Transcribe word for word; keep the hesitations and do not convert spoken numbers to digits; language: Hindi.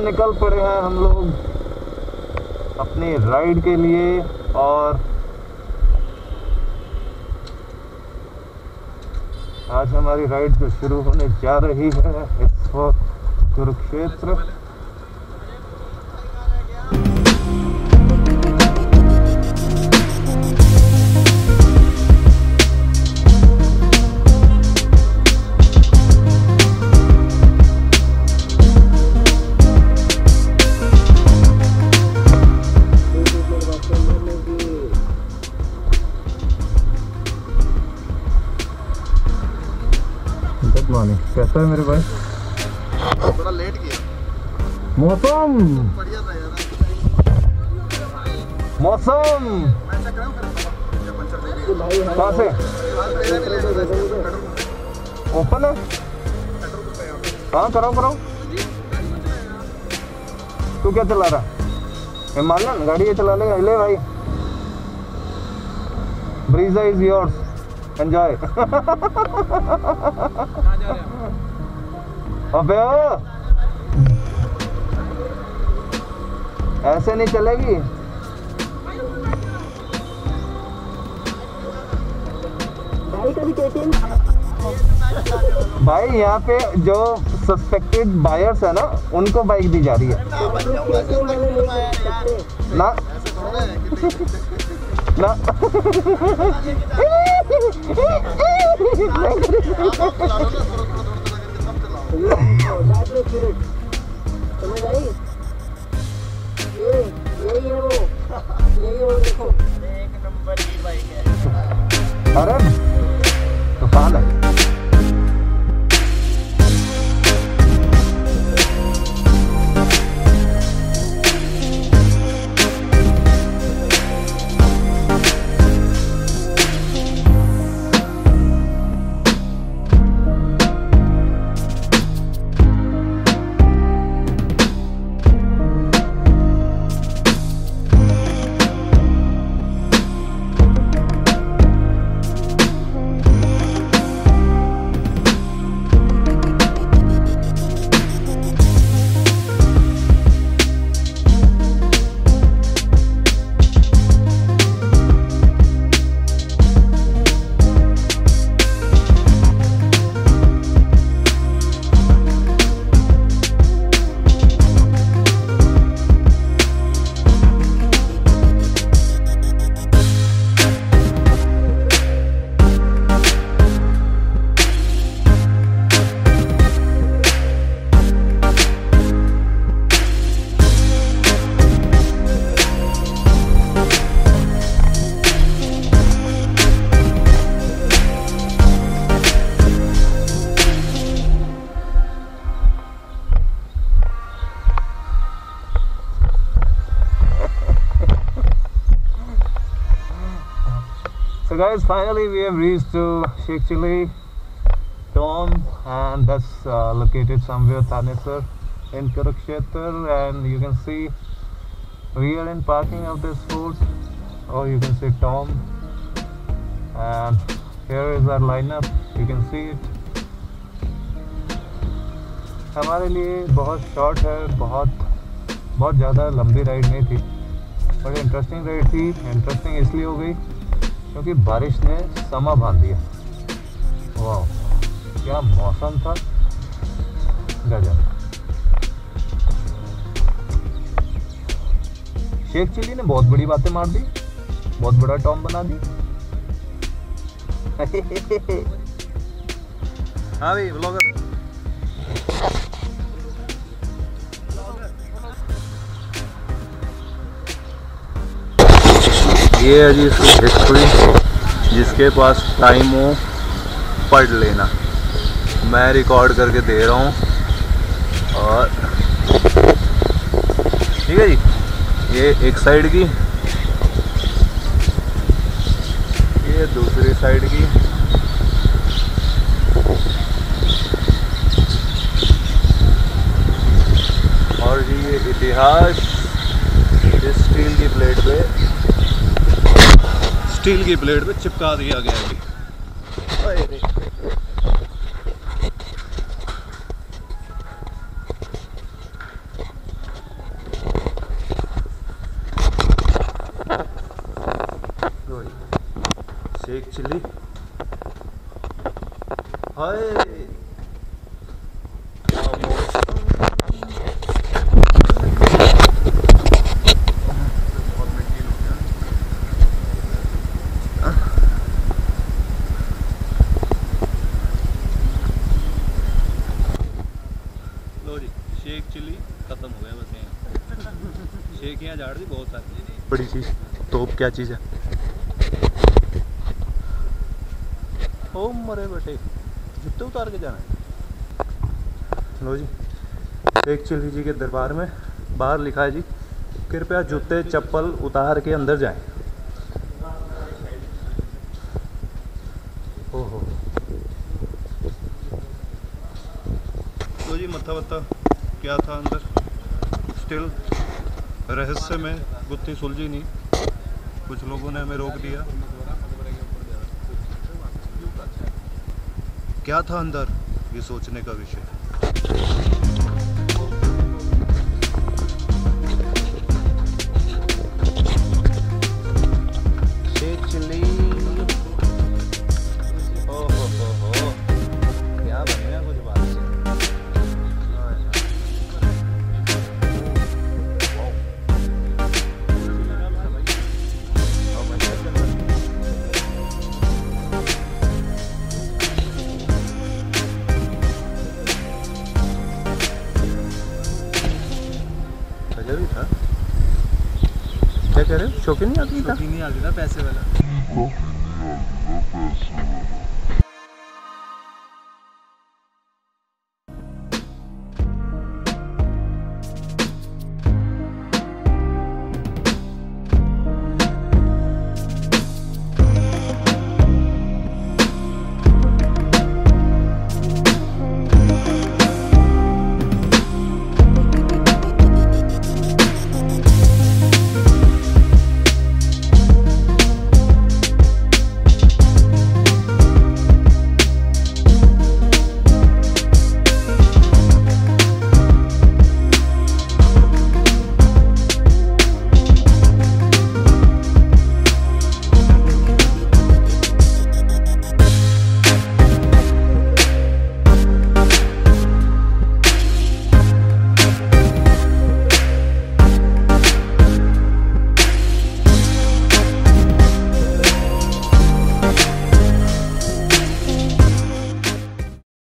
निकल पड़े हैं हम लोग अपनी राइड के लिए। और आज हमारी राइड जो शुरू होने जा रही है इट्स फॉर कुरुक्षेत्र। कैसा है मेरे भाई? थोड़ा लेट किया। मौसम बढ़िया था यार। मौसम कहाँ से ओपन है? हाँ कराओ कराओ। तू क्या चला रहा? हिमालयन गाड़ी ये चला ले। ले भाई, ब्रीजा इज योर्स, एंजॉय। अबे ऐसे नहीं चलेगी भाई। यहाँ पे जो सस्पेक्टेड बायर्स है ना उनको बाइक दी जा रही है ना ना। अरे तूफान है। So guys, finally we have reached to Shekh Chilli tomb, and that's uh, located somewhere Thanesar in Kurukshetra. And you can see we are in parking of this fort, or you can see tomb. And here is our lineup, you can see it. हमारे लिए बहुत शॉर्ट है, बहुत बहुत ज़्यादा लंबी राइड नहीं थी, बड़ी इंटरेस्टिंग राइड थी। इंटरेस्टिंग इसलिए हो गई क्योंकि बारिश ने समा बांध दिया। वाह क्या मौसम था, गजब। शेख चिल्ली ने बहुत बड़ी बातें मार दी, बहुत बड़ा टॉम बना दी। हाँ भाई ब्लॉगर। ये है जी हिस्ट्री, जिसके पास टाइम हो पढ़ लेना। मैं रिकॉर्ड करके दे रहा हूँ। और ठीक है जी, ये एक साइड की, ये दूसरी साइड की। और जी ये इतिहास इस स्टील की प्लेट पे स्टील की प्लेट पे चिपका दिया गया है। चिल्ली। हाय लो जी, शेख चिल्ली खत्म हो गया बस यहाँ। शेख यहाँ झाड़ दी बहुत सारी। बड़ी चीज़ तोप क्या चीज़ है? ओ मरे बेटे, जूते उतार के जाना है। लो जी, शेख चिल्ली जी के दरबार में बाहर लिखा है जी, कृपया जूते चप्पल उतार के अंदर जाएं। ओहो, लो जी, मत्था वत्था क्या था अंदर, स्टिल रहस्य में गुत्थी सुलझी नहीं। कुछ लोगों ने हमें रोक दिया। क्या था अंदर, ये सोचने का विषय। शेख चिल्ली, ओ हो हो हो, क्या बनेगा कुछ बात से। भी था, क्या कह रहे हो? शौकीन नहीं आती था, नहीं आती था पैसे वाला।